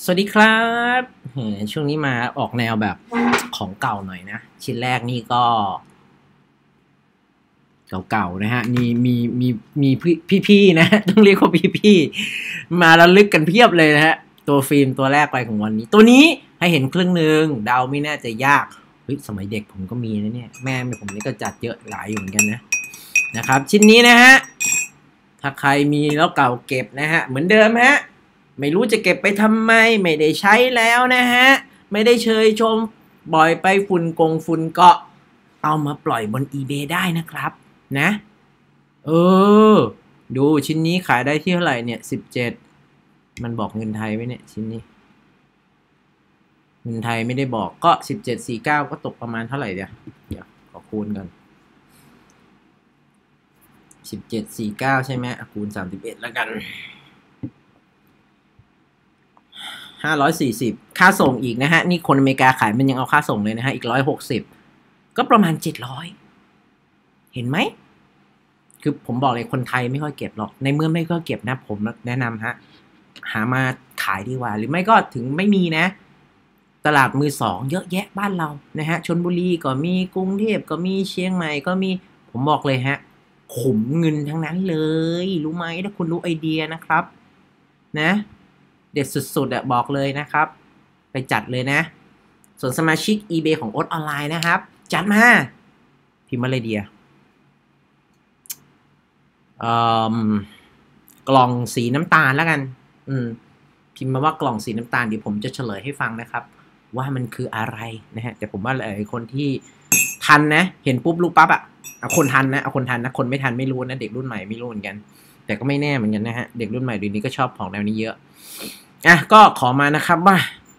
สวัสดีครับช่วงนี้มาออกแนวแบบของเก่าหน่อยนะชิ้นแรกนี่ก็เก่าๆนะฮะมีพี่ๆนะต้องเรียกว่าพี่ๆมาระลึกกันเพียบเลยนะฮะตัวฟิล์มตัวแรกไปของวันนี้ตัวนี้ให้เห็นครึ่งหนึ่งเดาไม่น่าจะยากเฮ้ยสมัยเด็กผมก็มีนะเนี่ยแม่ผมนี่ก็จัดเยอะหลายอยู่เหมือนกันนะครับชิ้นนี้นะฮะถ้าใครมีแล้วเก่าเก็บนะฮะเหมือนเดิมฮะไม่รู้จะเก็บไปทำไมไม่ได้ใช้แล้วนะฮะไม่ได้เชยชมปล่อยไปฝุ่นเกาะเอามาปล่อยบน eBay ได้นะครับนะดูชิ้นนี้ขายได้ที่เท่าไหร่เนี่ย17มันบอกเงินไทยไหมเนี่ยชิ้นนี้เงินไทยไม่ได้บอกก็1749ก็ตกประมาณเท่าไหร่เดี๋ยวขอคูณกัน1749ใช่ไหมคูณ31แล้วกัน540ค่าส่งอีกนะฮะนี่คนอเมริกาขายมันยังเอาค่าส่งเลยนะฮะอีก160ก็ประมาณ700เห็นไหมคือผมบอกเลยคนไทยไม่ค่อยเก็บหรอกในเมื่อไม่ค่อยเก็บนะผมแนะนำฮะหามาขายดีกว่าหรือไม่ก็ถึงไม่มีนะตลาดมือสองเยอะแยะบ้านเรานะฮะชลบุรีก็มีกรุงเทพก็มีเชียงใหม่ก็มีผมบอกเลยฮะขุมเงินทั้งนั้นเลยรู้ไหมถ้าคุณรู้ไอเดียนะครับนะเด็ดสุดๆอะบอกเลยนะครับไปจัดเลยนะส่วนสมาชิก eBay ของโอ๊ตออนไลน์นะครับจัดมาพิมพ์มาเลยเดียกล่องสีน้ำตาลแล้วกันพิมพ์มาว่ากล่องสีน้ำตาลเดี๋ยวผมจะเฉลยให้ฟังนะครับว่ามันคืออะไรนะฮะแต่ผมว่าหลายคนที่ทันนะเห็นปุ๊บรู้ปั๊บอะเอาคนทันนะเอาคนทันนะคนไม่ทันไม่รู้นะเด็กรุ่นใหม่ไม่รู้เหมือนกันแต่ก็ไม่แน่เหมือนกันนะฮะเด็กรุ่นใหม่เดี๋ยวนี้ก็ชอบของแนวนี้เยอะก็ขอมานะครับว่า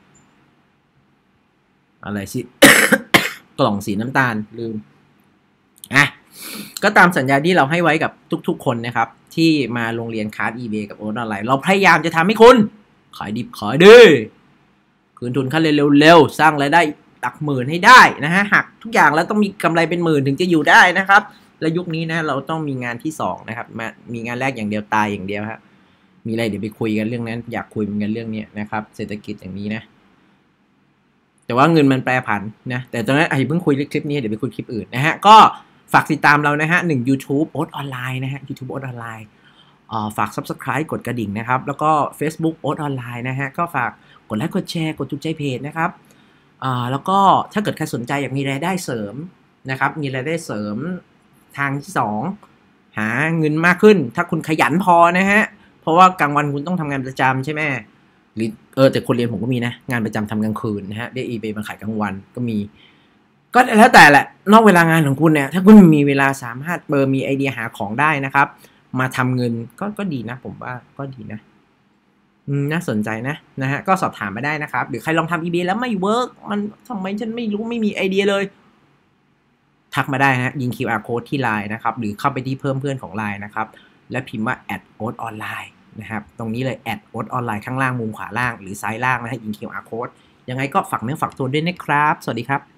อะไรสิ กล่องสีน้ำตาลลืมก็ตามสัญญาที่เราให้ไว้กับทุกๆคนนะครับที่มาโรงเรียนคลาส eBay กับโอ๊ตออนไลน์เราพยายามจะทำให้คุณขายดิบขายดีคืนทุนขั้นเร็วๆสร้างรายได้หลักหมื่นให้ได้นะฮะหักทุกอย่างแล้วต้องมีกำไรเป็นหมื่นถึงจะอยู่ได้นะครับและยุคนี้นะเราต้องมีงานที่2นะครับมีงานแรกอย่างเดียวตายอย่างเดียวครับมีอะไรเดี๋ยวไปคุยกันเรื่องนั้นอยากคุยเหมือนกันเรื่องนี้นะครับเศรษฐกิจอย่างนี้นะแต่ว่าเงินมันแปรผันนะแต่ตอนนั้นเพิ่งคุยคลิปนี้เดี๋ยวไปคุยคลิปอื่นนะฮะก็ฝากติดตามเรานะฮะYouTube โอ๊ตออนไลน์นะฮะ YouTube โอ๊ตออนไลน์ฝาก Subscribe กดกระดิ่งนะครับแล้วก็ Facebook โอ๊ตออนไลน์นะฮะก็ฝากกดไลค์กดแชร์กดถูกใจเพจนะครับแล้วก็ถ้าเกิดใครสนใจอยากมีรายได้เสริมนะครับมีรายได้เสริมทางที่2หาเงินมากขึ้นถ้าคุณขยันพอนะฮะเพราะว่ากลางวันคุณต้องทำงานประจำใช่ไหมหรือแต่คนเรียนผมก็มีนะงานประจำทำกลางคืนนะฮะได้ eBay มาขายกลางวันก็มีก็แล้วแต่แหละนอกเวลางานของคุณเนี่ยถ้าคุณมีเวลาสามารถมีไอเดียหาของได้นะครับมาทำเงินก็ดีนะผมว่าก็ดีนะน่าสนใจนะฮะก็สอบถามมาได้นะครับหรือใครลองทำ eBay แล้วไม่เวิร์กมันทำไมฉันไม่รู้ไม่มีไอเดียเลยทักมาได้ฮะยิง QR code ที่ LINE นะครับหรือเข้าไปที่เพิ่มเพื่อนของ LINE นะครับและพิมพ์ว่า @oatonline นะครับตรงนี้เลย @oatonline ข้างล่างมุมขวาล่างหรือซ้ายล่างนะฮะยิง QR code ยังไงก็ฝากเนื้อฝากตัวด้วยนะครับสวัสดีครับ